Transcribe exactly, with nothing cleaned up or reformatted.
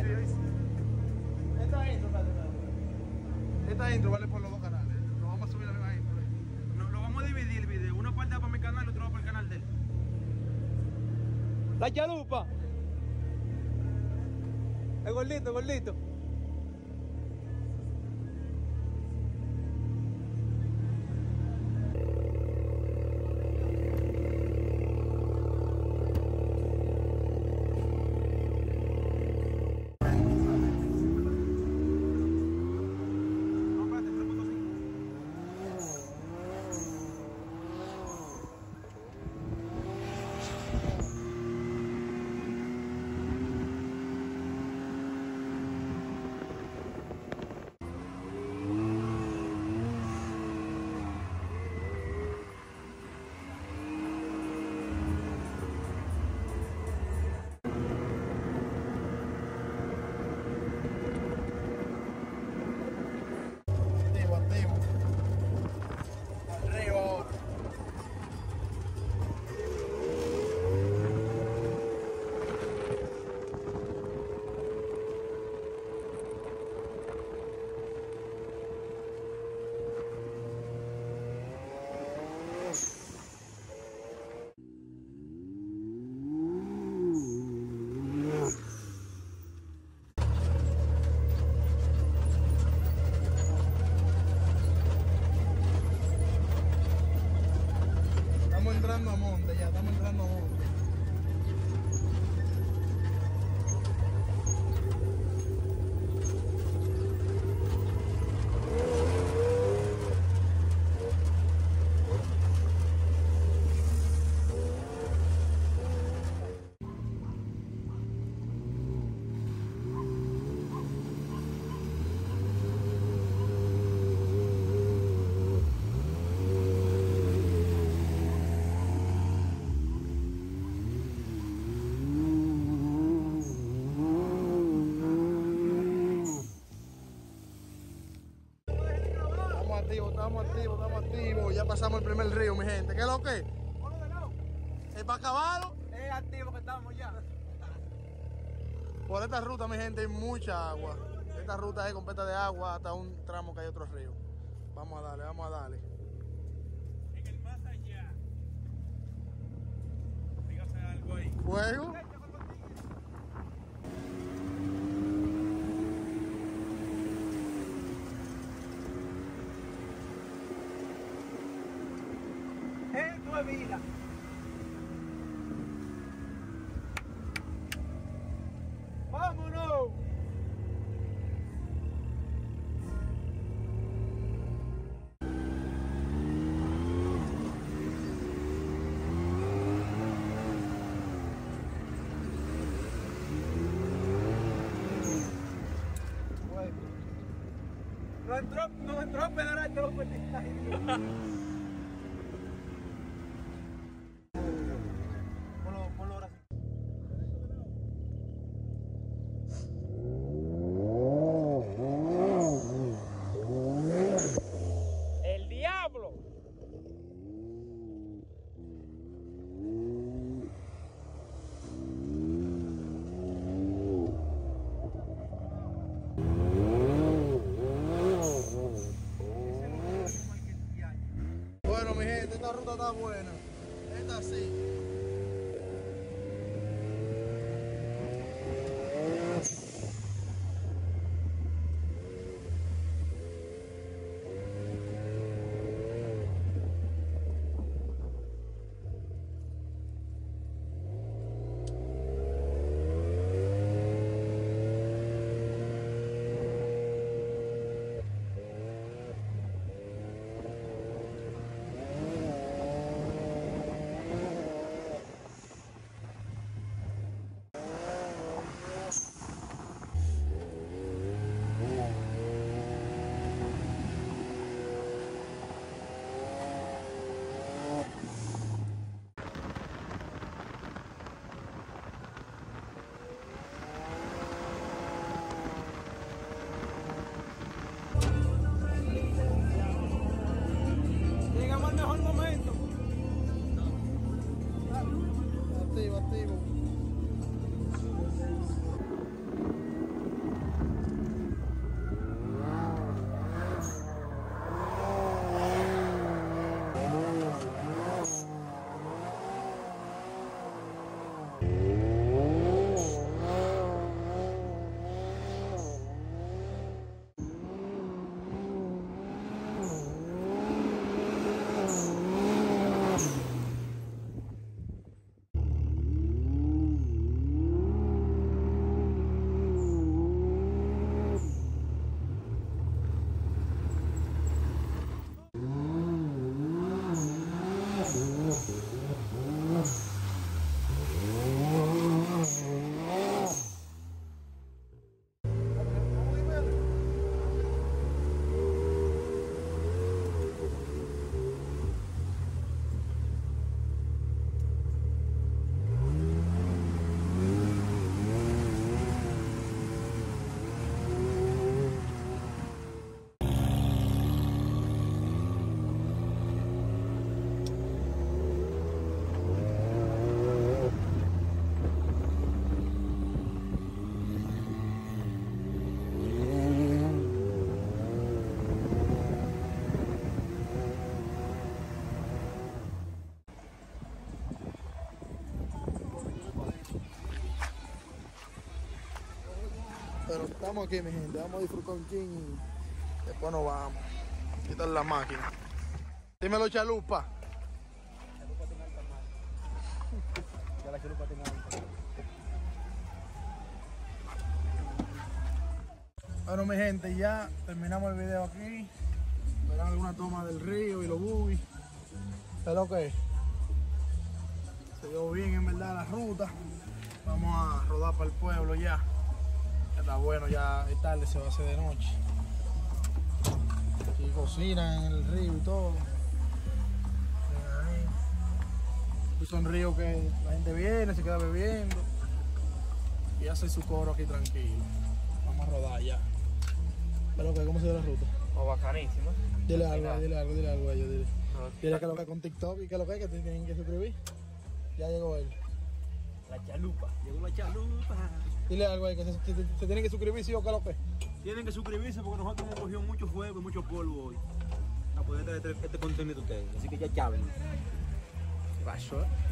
ahí sí. Esta intro, espérate, espérate. Esta intro vale por los dos canales. Lo vamos a subir a la misma intro. No, lo vamos a dividir el video. Una parte va para mi canal y otra va para el canal de él. La chalupa. El gordito, el gordito. Estamos entrando a monte, ya estamos entrando a monte. Estamos activos, estamos activos. Ya pasamos el primer río, mi gente. ¿Qué es lo que? ¿Es para acabarlo? Es activo que estamos ya. Por esta ruta, mi gente, hay mucha agua. Esta ruta es completa de agua hasta un tramo que hay otro río. Vamos a darle, vamos a darle. En el más allá. Dígase algo ahí. Fuego. Esto es vida. ¡Vámonos! No entró, no entró a pedrar todo por ¡El diablo! Bueno, mi gente, esta ruta está buena. Esta sí. Pero estamos aquí, mi gente. Vamos a disfrutar un chin y después nos vamos. Quitar la máquina. Dímelo, chalupa. Ya la chalupa tiene alta. Bueno, mi gente, ya terminamos el video aquí. Verán alguna toma del río y los buggy. ¿Qué es lo que es? Se dio bien, en verdad, la ruta. Vamos a rodar para el pueblo ya. Ya está bueno, ya es tarde, se va a hacer de noche. Aquí cocinan en el río y todo. Miren ahí. Estos son ríos que la gente viene, se queda bebiendo y hace su coro aquí tranquilo. Vamos a rodar ya. ¿Pero qué? ¿Cómo se ve la ruta? Oh, bacanísimo. Dile algo, dile algo, dile algo a ellos, dile. Dile que lo que con TikTok y que lo que es que te tienen que suscribir. Ya llegó él. La chalupa. Llegó la chalupa. Dile algo ahí, que se, se, se tienen que suscribir, sí o que lo que es. Tienen que suscribirse porque nosotros hemos cogido mucho fuego y mucho polvo hoy. A poder traer este, este contenido a ustedes. Así que ya chaven. Pasó.